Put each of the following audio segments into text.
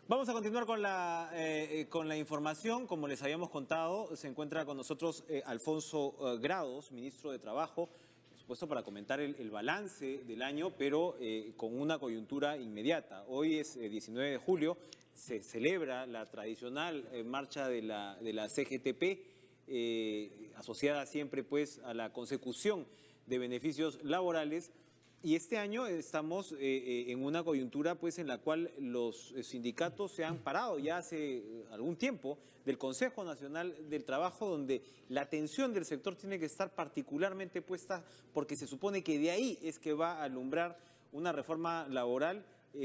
Vamos a continuar con la información. Como les habíamos contado, se encuentra con nosotros Alfonso Grados, ministro de Trabajo, por supuesto para comentar el balance del año, pero con una coyuntura inmediata. Hoy es 19 de julio, se celebra la tradicional marcha de la CGTP, asociada siempre pues a la consecución de beneficios laborales. Y este año estamos en una coyuntura pues en la cual los sindicatos se han parado ya hace algún tiempo del Consejo Nacional del Trabajo, donde la atención del sector tiene que estar particularmente puesta porque se supone que de ahí es que va a alumbrar una reforma laboral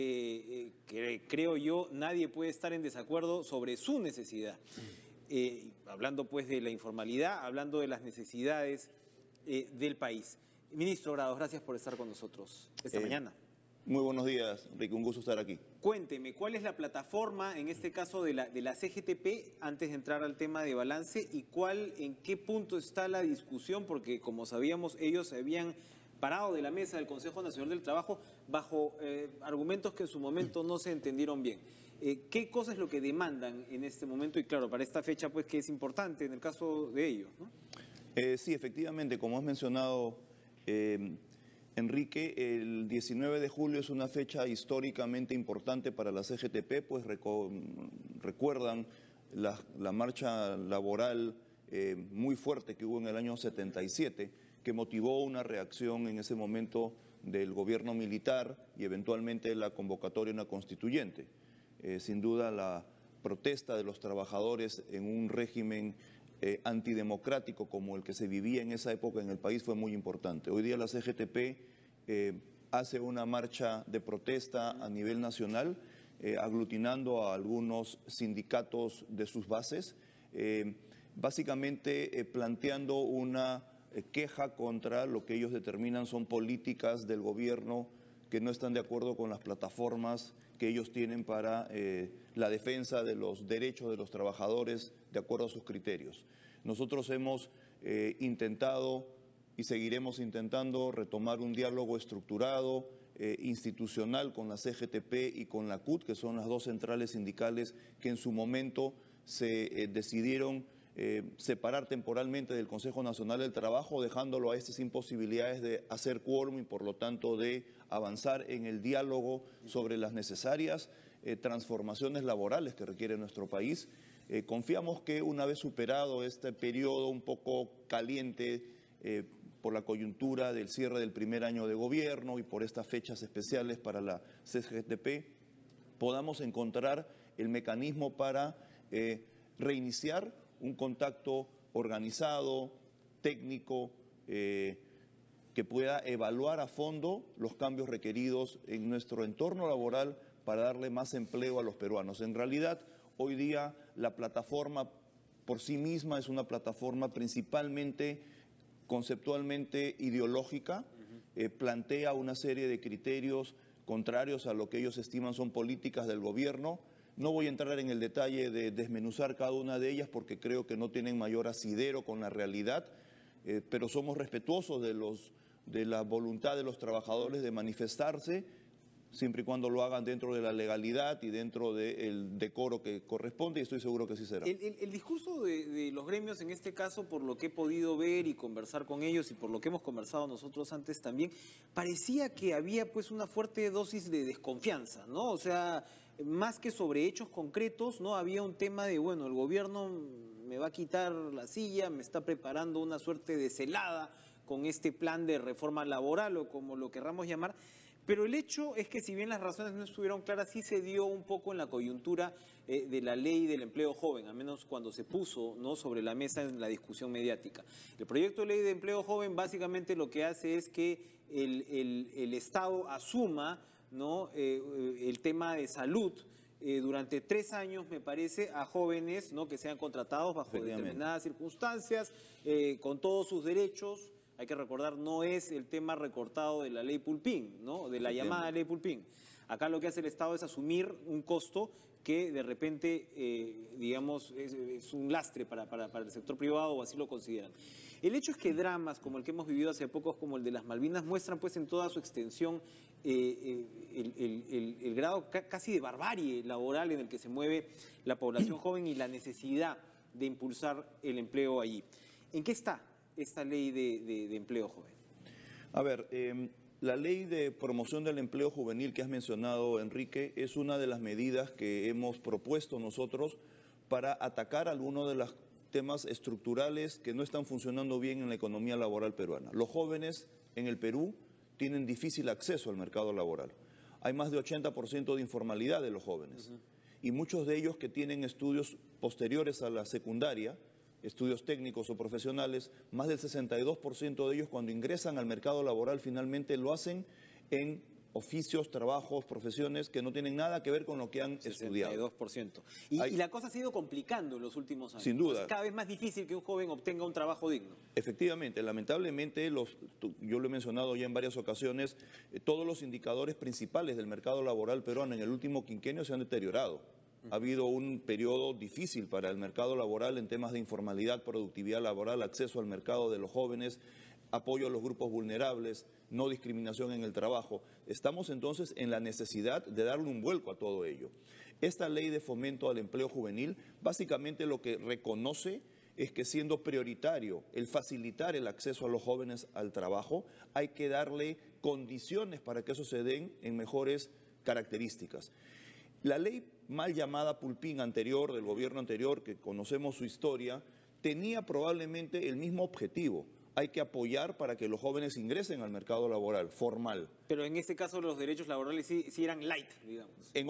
que creo yo nadie puede estar en desacuerdo sobre su necesidad. Hablando pues de la informalidad, hablando de las necesidades del país. Ministro Grados, gracias por estar con nosotros esta mañana. Muy buenos días, Enrique, un gusto estar aquí. Cuénteme, ¿cuál es la plataforma, en este caso de la CGTP, antes de entrar al tema de balance, y en qué punto está la discusión? Porque, como sabíamos, ellos se habían parado de la mesa del Consejo Nacional del Trabajo bajo argumentos que en su momento no se entendieron bien. ¿Qué cosa es lo que demandan en este momento? Y claro, para esta fecha, pues, que es importante en el caso de ellos, ¿no? Sí, efectivamente, como has mencionado, Enrique, el 19 de julio es una fecha históricamente importante para la CGTP, pues recuerdan la marcha laboral muy fuerte que hubo en el año 77, que motivó una reacción en ese momento del gobierno militar y eventualmente la convocatoria a una constituyente. Sin duda la protesta de los trabajadores en un régimen antidemocrático como el que se vivía en esa época en el país fue muy importante. Hoy día la CGTP hace una marcha de protesta a nivel nacional, aglutinando a algunos sindicatos de sus bases, básicamente planteando una queja contra lo que ellos determinan son políticas del gobierno que no están de acuerdo con las plataformas que ellos tienen para la defensa de los derechos de los trabajadores de acuerdo a sus criterios. Nosotros hemos intentado y seguiremos intentando retomar un diálogo estructurado, institucional con la CGTP y con la CUT, que son las dos centrales sindicales que en su momento se decidieron separar temporalmente del Consejo Nacional del Trabajo, dejándolo a este sin posibilidades de hacer quórum y por lo tanto de avanzar en el diálogo sobre las necesarias transformaciones laborales que requiere nuestro país. Confiamos que una vez superado este periodo un poco caliente por la coyuntura del cierre del primer año de gobierno y por estas fechas especiales para la CGTP, podamos encontrar el mecanismo para reiniciar un contacto organizado, técnico, que pueda evaluar a fondo los cambios requeridos en nuestro entorno laboral para darle más empleo a los peruanos. En realidad, hoy día la plataforma por sí misma es una plataforma principalmente conceptualmente ideológica, plantea una serie de criterios contrarios a lo que ellos estiman son políticas del gobierno. No voy a entrar en el detalle de desmenuzar cada una de ellas porque creo que no tienen mayor asidero con la realidad, pero somos respetuosos de la voluntad de los trabajadores de manifestarse, siempre y cuando lo hagan dentro de la legalidad y dentro del decoro que corresponde, y estoy seguro que así será. El discurso de los gremios, en este caso, por lo que he podido ver y conversar con ellos y por lo que hemos conversado nosotros antes también, parecía que había pues una fuerte dosis de desconfianza, ¿no? O sea, más que sobre hechos concretos, ¿no? Había un tema de, bueno, el gobierno me va a quitar la silla, me está preparando una suerte de celada con este plan de reforma laboral o como lo querramos llamar. Pero el hecho es que si bien las razones no estuvieron claras, sí se dio un poco en la coyuntura de la ley del empleo joven, al menos cuando se puso, ¿no?, sobre la mesa en la discusión mediática. El proyecto de ley de empleo joven básicamente lo que hace es que el Estado asuma, ¿no?, el tema de salud durante 3 años, me parece, a jóvenes, ¿no?, que sean contratados bajo determinadas circunstancias, con todos sus derechos. Hay que recordar, no es el tema recortado de la ley Pulpín, ¿no?, de la llamada ley Pulpín. Acá lo que hace el Estado es asumir un costo que de repente, digamos, es un lastre para el sector privado, o así lo consideran. El hecho es que dramas como el que hemos vivido hace poco, como el de las Malvinas, muestran pues en toda su extensión el grado casi de barbarie laboral en el que se mueve la población joven y la necesidad de impulsar el empleo allí. ¿En qué está esta ley de empleo joven? A ver, la ley de promoción del empleo juvenil que has mencionado, Enrique, es una de las medidas que hemos propuesto nosotros para atacar algunos de los temas estructurales que no están funcionando bien en la economía laboral peruana. Los jóvenes en el Perú tienen difícil acceso al mercado laboral. Hay más de 80% de informalidad de los jóvenes. Y muchos de ellos que tienen estudios posteriores a la secundaria, estudios técnicos o profesionales, más del 62% de ellos cuando ingresan al mercado laboral finalmente lo hacen en oficios, trabajos, profesiones que no tienen nada que ver con lo que han estudiado. 62%. Y la cosa se ha ido complicando en los últimos años. Sin duda. Es cada vez más difícil que un joven obtenga un trabajo digno. Efectivamente, lamentablemente, yo lo he mencionado ya en varias ocasiones, todos los indicadores principales del mercado laboral peruano en el último quinquenio se han deteriorado. Ha habido un periodo difícil para el mercado laboral en temas de informalidad, productividad laboral, acceso al mercado de los jóvenes, apoyo a los grupos vulnerables, no discriminación en el trabajo. Estamos entonces en la necesidad de darle un vuelco a todo ello. Esta ley de fomento al empleo juvenil básicamente lo que reconoce es que siendo prioritario el facilitar el acceso a los jóvenes al trabajo, hay que darle condiciones para que eso se den en mejores características. La ley mal llamada Pulpín anterior, del gobierno anterior, que conocemos su historia, tenía probablemente el mismo objetivo. Hay que apoyar para que los jóvenes ingresen al mercado laboral formal. Pero en este caso los derechos laborales sí eran light, digamos.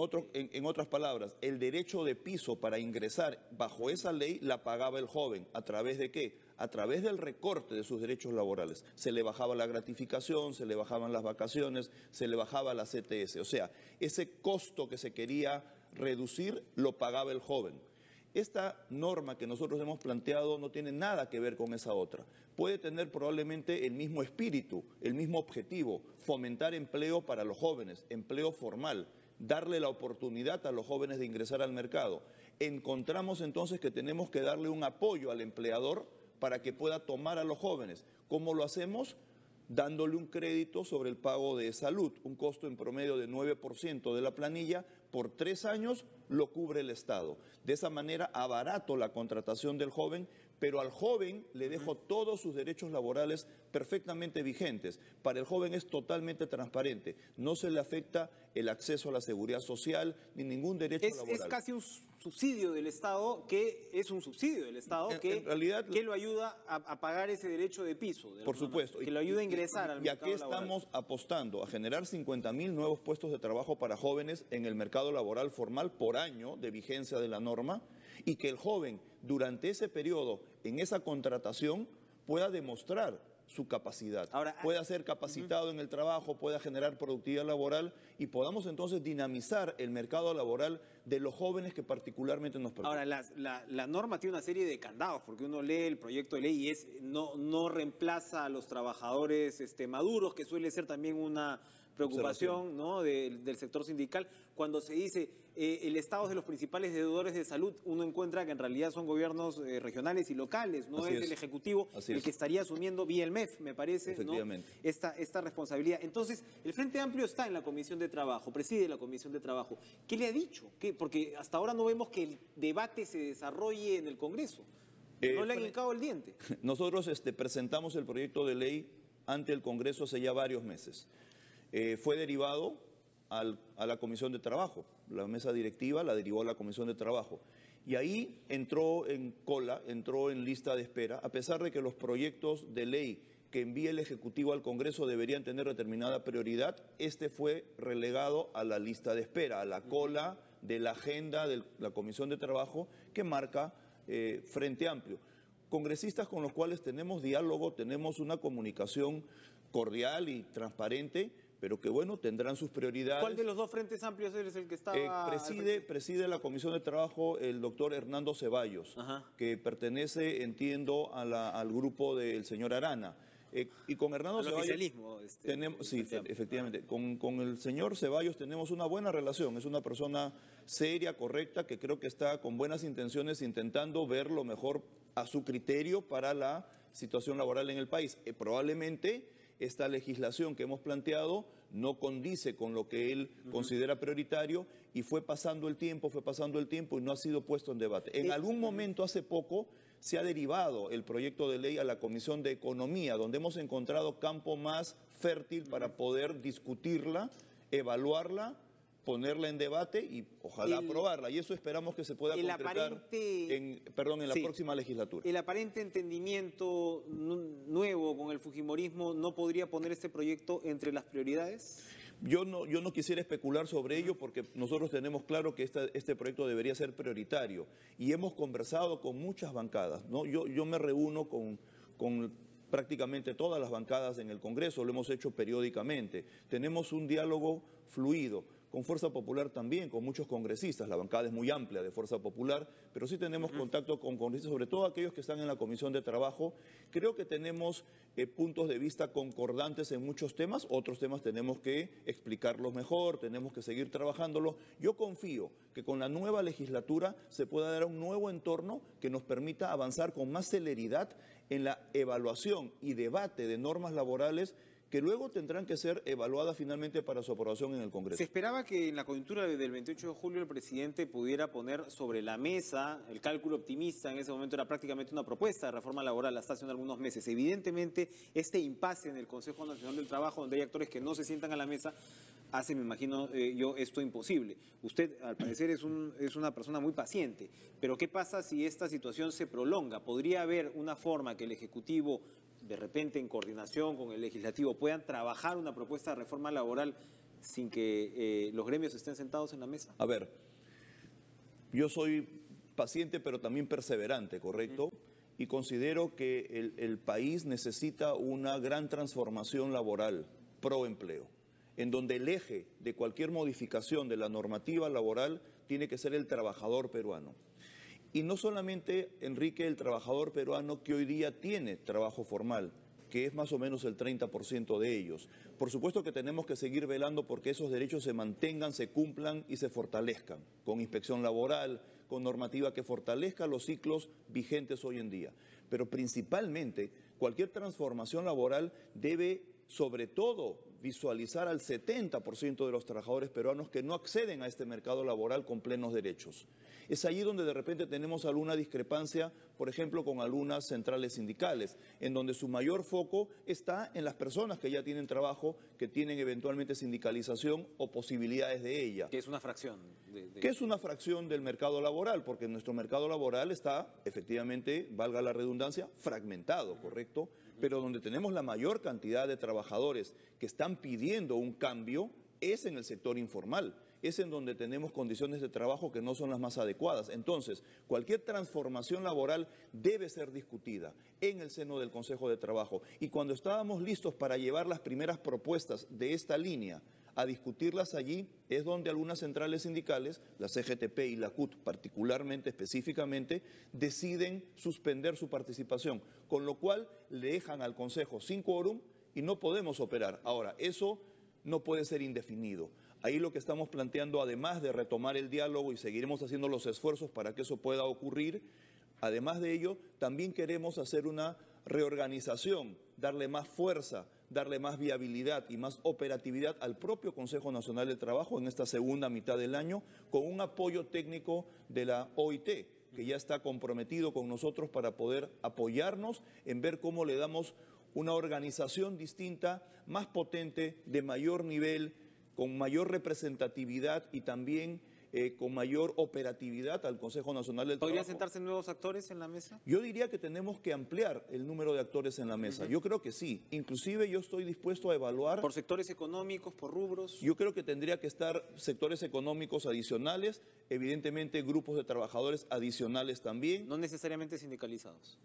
En otras palabras, el derecho de piso para ingresar bajo esa ley la pagaba el joven. ¿A través de qué? A través del recorte de sus derechos laborales. Se le bajaba la gratificación, se le bajaban las vacaciones, se le bajaba la CTS. O sea, ese costo que se quería reducir lo pagaba el joven. Esta norma que nosotros hemos planteado no tiene nada que ver con esa otra. Puede tener probablemente el mismo espíritu, el mismo objetivo, fomentar empleo para los jóvenes, empleo formal, darle la oportunidad a los jóvenes de ingresar al mercado. Encontramos entonces que tenemos que darle un apoyo al empleador para que pueda tomar a los jóvenes. ¿Cómo lo hacemos? Dándole un crédito sobre el pago de salud, un costo en promedio de 9% de la planilla, por 3 años lo cubre el Estado. De esa manera abarato la contratación del joven, pero al joven le dejo todos sus derechos laborales perfectamente vigentes. Para el joven es totalmente transparente, no se le afecta el acceso a la seguridad social ni ningún derecho laboral. Es casi un subsidio del Estado, que es un subsidio del Estado que lo ayuda a pagar ese derecho de piso. Por supuesto. Que lo ayuda a ingresar al mercado laboral. Y aquí estamos apostando a generar 50.000 nuevos puestos de trabajo para jóvenes en el mercado laboral formal por año de vigencia de la norma, y que el joven durante ese periodo, en esa contratación, pueda demostrar su capacidad. Ahora, pueda ser capacitado en el trabajo, pueda generar productividad laboral y podamos entonces dinamizar el mercado laboral de los jóvenes que particularmente nos preocupan. Ahora, la norma tiene una serie de candados, porque uno lee el proyecto de ley y no reemplaza a los trabajadores maduros, que suele ser también una preocupación, ¿no?, del sector sindical. Cuando se dice el Estado es de los principales deudores de salud, uno encuentra que en realidad son gobiernos regionales y locales, no es el Ejecutivo el que estaría asumiendo vía el MEF, me parece, ¿no?, esta responsabilidad. Entonces, el Frente Amplio está en la Comisión de Trabajo, preside la Comisión de Trabajo. ¿Qué le ha dicho? Porque hasta ahora no vemos que el debate se desarrolle en el Congreso. No le han hincado el diente. Nosotros presentamos el proyecto de ley ante el Congreso hace ya varios meses. Fue derivado a la Comisión de Trabajo. La mesa directiva la derivó a la Comisión de Trabajo. Y ahí entró en cola, entró en lista de espera, a pesar de que los proyectos de ley que envía el Ejecutivo al Congreso deberían tener determinada prioridad, fue relegado a la lista de espera, a la cola de la agenda de la Comisión de Trabajo que marca Frente Amplio. Congresistas con los cuales tenemos diálogo, tenemos una comunicación cordial y transparente, pero que, bueno, tendrán sus prioridades. ¿Cuál de los dos frentes amplios es el que estaba? Preside la Comisión de Trabajo el doctor Hernando Ceballos, que pertenece, entiendo, al grupo del señor Arana. Y con Hernando Al Ceballos oficialismo, tenemos, sí, planteamos. efectivamente, con el señor Ceballos tenemos una buena relación. Es una persona seria, correcta, que creo que está con buenas intenciones intentando ver lo mejor a su criterio para la situación laboral en el país. Probablemente esta legislación que hemos planteado no condice con lo que él considera prioritario y fue pasando el tiempo y no ha sido puesto en debate. En algún momento, hace poco, se ha derivado el proyecto de ley a la Comisión de Economía, donde hemos encontrado campo más fértil para poder discutirla, evaluarla, ponerla en debate y ojalá aprobarla. Y eso esperamos que se pueda concretar en la próxima legislatura. El aparente entendimiento nuevo con el fujimorismo no podría poner este proyecto entre las prioridades. Yo no quisiera especular sobre ello porque nosotros tenemos claro que este proyecto debería ser prioritario y hemos conversado con muchas bancadas, ¿no? Yo me reúno con prácticamente todas las bancadas en el Congreso, lo hemos hecho periódicamente. Tenemos un diálogo fluido. Con Fuerza Popular también, con muchos congresistas. La bancada es muy amplia de Fuerza Popular, pero sí tenemos contacto con congresistas, sobre todo aquellos que están en la Comisión de Trabajo. Creo que tenemos puntos de vista concordantes en muchos temas, otros temas tenemos que explicarlos mejor, tenemos que seguir trabajándolos. Yo confío que con la nueva legislatura se pueda dar un nuevo entorno que nos permita avanzar con más celeridad en la evaluación y debate de normas laborales que luego tendrán que ser evaluadas finalmente para su aprobación en el Congreso. Se esperaba que en la coyuntura del 28 de julio el presidente pudiera poner sobre la mesa el cálculo optimista. En ese momento era prácticamente una propuesta de reforma laboral hasta hace algunos meses. Evidentemente, este impasse en el Consejo Nacional del Trabajo, donde hay actores que no se sientan a la mesa, hace, me imagino yo, esto imposible. Usted, al parecer, es una persona muy paciente. Pero ¿qué pasa si esta situación se prolonga? ¿Podría haber una forma que el Ejecutivo, de repente en coordinación con el Legislativo, puedan trabajar una propuesta de reforma laboral sin que los gremios estén sentados en la mesa? A ver, yo soy paciente pero también perseverante, ¿correcto? Y considero que el país necesita una gran transformación laboral pro empleo, en donde el eje de cualquier modificación de la normativa laboral tiene que ser el trabajador peruano. Y no solamente, Enrique, el trabajador peruano que hoy día tiene trabajo formal, que es más o menos el 30% de ellos. Por supuesto que tenemos que seguir velando porque esos derechos se mantengan, se cumplan y se fortalezcan, con inspección laboral, con normativa que fortalezca los ciclos vigentes hoy en día. Pero principalmente, cualquier transformación laboral debe, sobre todo, visualizar al 70% de los trabajadores peruanos que no acceden a este mercado laboral con plenos derechos. Es allí donde de repente tenemos alguna discrepancia, por ejemplo, con algunas centrales sindicales, en donde su mayor foco está en las personas que ya tienen trabajo, que tienen eventualmente sindicalización o posibilidades de ella. Que es una fracción. Que es una fracción del mercado laboral, porque nuestro mercado laboral está, efectivamente, valga la redundancia, fragmentado, ¿correcto? Pero donde tenemos la mayor cantidad de trabajadores que están pidiendo un cambio es en el sector informal. Es en donde tenemos condiciones de trabajo que no son las más adecuadas. Entonces, cualquier transformación laboral debe ser discutida en el seno del Consejo de Trabajo. Y cuando estábamos listos para llevar las primeras propuestas de esta línea a discutirlas allí, es donde algunas centrales sindicales, la CGTP y la CUT particularmente, específicamente, deciden suspender su participación, con lo cual le dejan al Consejo sin quórum y no podemos operar. Ahora, eso no puede ser indefinido. Ahí lo que estamos planteando, además de retomar el diálogo y seguiremos haciendo los esfuerzos para que eso pueda ocurrir, además de ello, también queremos hacer una reorganización, darle más fuerza, darle más viabilidad y más operatividad al propio Consejo Nacional del Trabajo en esta segunda mitad del año, con un apoyo técnico de la OIT, que ya está comprometido con nosotros para poder apoyarnos en ver cómo le damos una organización distinta, más potente, de mayor nivel, con mayor representatividad y también con mayor operatividad al Consejo Nacional del Trabajo. ¿Podrían sentarse nuevos actores en la mesa? Yo diría que tenemos que ampliar el número de actores en la mesa. Yo creo que sí. Inclusive yo estoy dispuesto a evaluar... ¿Por sectores económicos, por rubros? Yo creo que tendría que estar sectores económicos adicionales, evidentemente grupos de trabajadores adicionales también. No necesariamente sindicalizados.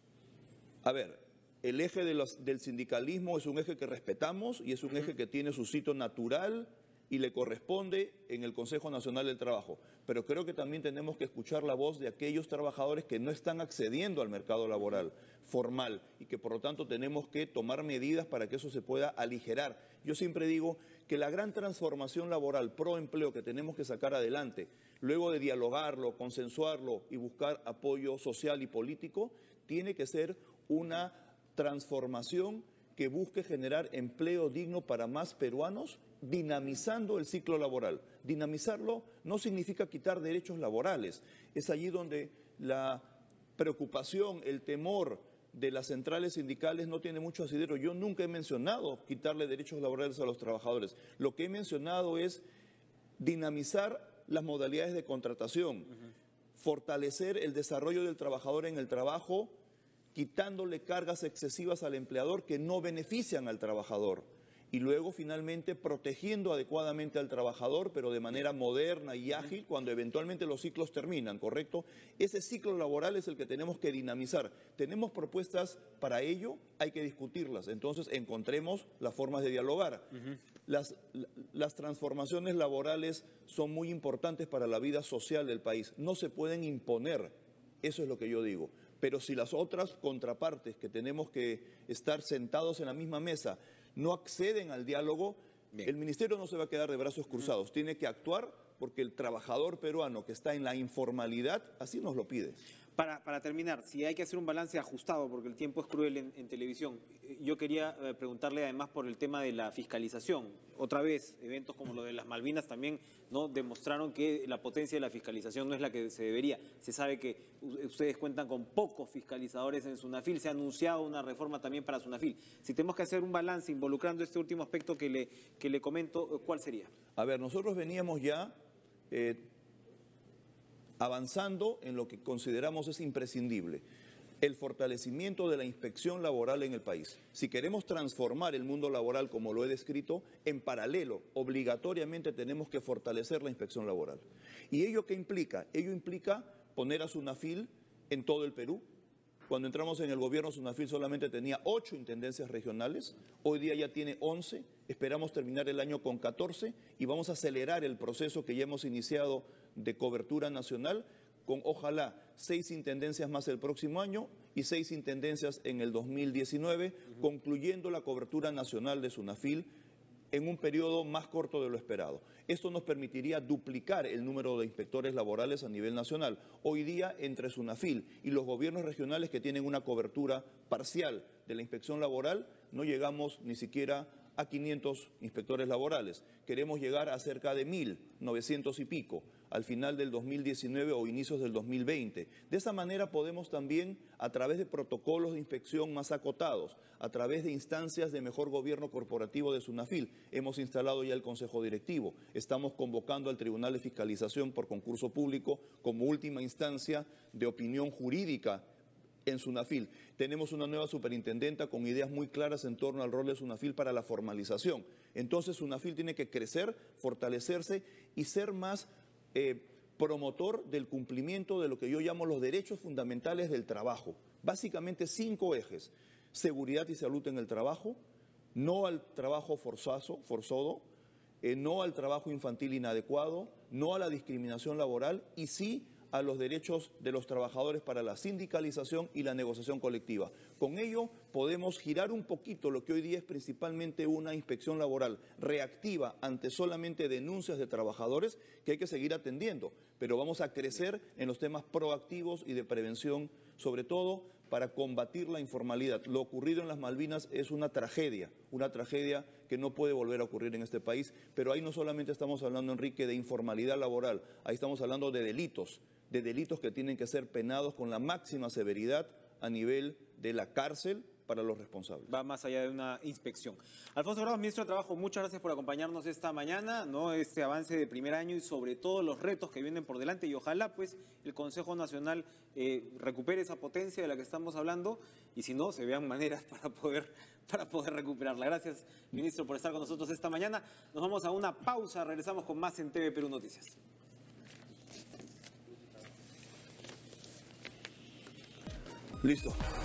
A ver, el eje del sindicalismo es un eje que respetamos y es un eje que tiene su sitio natural y le corresponde en el Consejo Nacional del Trabajo. Pero creo que también tenemos que escuchar la voz de aquellos trabajadores que no están accediendo al mercado laboral formal y que por lo tanto tenemos que tomar medidas para que eso se pueda aligerar. Yo siempre digo que la gran transformación laboral pro empleo que tenemos que sacar adelante, luego de dialogarlo, consensuarlo y buscar apoyo social y político, tiene que ser una transformación que busque generar empleo digno para más peruanos, dinamizando el ciclo laboral. Dinamizarlo no significa quitar derechos laborales. Es allí donde la preocupación, el temor de las centrales sindicales no tiene mucho asidero. Yo nunca he mencionado quitarle derechos laborales a los trabajadores. Lo que he mencionado es dinamizar las modalidades de contratación, fortalecer el desarrollo del trabajador en el trabajo, quitándole cargas excesivas al empleador que no benefician al trabajador. Y luego, finalmente, protegiendo adecuadamente al trabajador, pero de manera moderna y ágil, cuando eventualmente los ciclos terminan, ¿correcto? Ese ciclo laboral es el que tenemos que dinamizar. Tenemos propuestas para ello, hay que discutirlas. Entonces, encontremos las formas de dialogar. Las transformaciones laborales son muy importantes para la vida social del país. No se pueden imponer, eso es lo que yo digo. Pero si las otras contrapartes que tenemos que estar sentados en la misma mesa no acceden al diálogo, el ministerio no se va a quedar de brazos cruzados. Tiene que actuar porque el trabajador peruano que está en la informalidad así nos lo pide. Para terminar, si hay que hacer un balance ajustado, porque el tiempo es cruel en televisión, yo quería preguntarle además por el tema de la fiscalización. Otra vez, eventos como lo de las Malvinas también no demostraron que la potencia de la fiscalización no es la que se debería. Se sabe que ustedes cuentan con pocos fiscalizadores en SUNAFIL, se ha anunciado una reforma también para SUNAFIL. Si tenemos que hacer un balance involucrando este último aspecto que le comento, ¿cuál sería? A ver, nosotros veníamos ya avanzando en lo que consideramos es imprescindible, el fortalecimiento de la inspección laboral en el país. Si queremos transformar el mundo laboral como lo he descrito, en paralelo, obligatoriamente tenemos que fortalecer la inspección laboral. ¿Y ello qué implica? Ello implica poner a SUNAFIL en todo el Perú. Cuando entramos en el gobierno, SUNAFIL solamente tenía 8 intendencias regionales, hoy día ya tiene 11, esperamos terminar el año con 14 y vamos a acelerar el proceso que ya hemos iniciado de cobertura nacional con ojalá 6 intendencias más el próximo año y 6 intendencias en el 2019, concluyendo la cobertura nacional de SUNAFIL en un periodo más corto de lo esperado. Esto nos permitiría duplicar el número de inspectores laborales a nivel nacional. Hoy día, entre SUNAFIL y los gobiernos regionales que tienen una cobertura parcial de la inspección laboral, no llegamos ni siquiera a 500 inspectores laborales. Queremos llegar a cerca de 1.900 y pico al final del 2019 o inicios del 2020. De esa manera podemos también, a través de protocolos de inspección más acotados, a través de instancias de mejor gobierno corporativo de SUNAFIL, hemos instalado ya el Consejo Directivo. Estamos convocando al Tribunal de Fiscalización por concurso público como última instancia de opinión jurídica en SUNAFIL. Tenemos una nueva superintendenta con ideas muy claras en torno al rol de SUNAFIL para la formalización. Entonces SUNAFIL tiene que crecer, fortalecerse y ser más promotor del cumplimiento de lo que yo llamo los derechos fundamentales del trabajo. Básicamente 5 ejes: seguridad y salud en el trabajo, no al trabajo forzoso, no al trabajo infantil inadecuado, no a la discriminación laboral y sí a los derechos de los trabajadores para la sindicalización y la negociación colectiva. Con ello podemos girar un poquito lo que hoy día es principalmente una inspección laboral reactiva ante solamente denuncias de trabajadores que hay que seguir atendiendo, pero vamos a crecer en los temas proactivos y de prevención, sobre todo para combatir la informalidad. Lo ocurrido en las Malvinas es una tragedia que no puede volver a ocurrir en este país, pero ahí no solamente estamos hablando, Enrique, de informalidad laboral, ahí estamos hablando de delitos que tienen que ser penados con la máxima severidad a nivel de la cárcel para los responsables. Va más allá de una inspección. Alfonso Grado, ministro de Trabajo, muchas gracias por acompañarnos esta mañana, ¿no? Este avance de primer año y sobre todo los retos que vienen por delante y ojalá pues el Consejo Nacional recupere esa potencia de la que estamos hablando y si no, se vean maneras para poder recuperarla. Gracias, ministro, por estar con nosotros esta mañana. Nos vamos a una pausa, regresamos con más en TV Perú Noticias. Listo.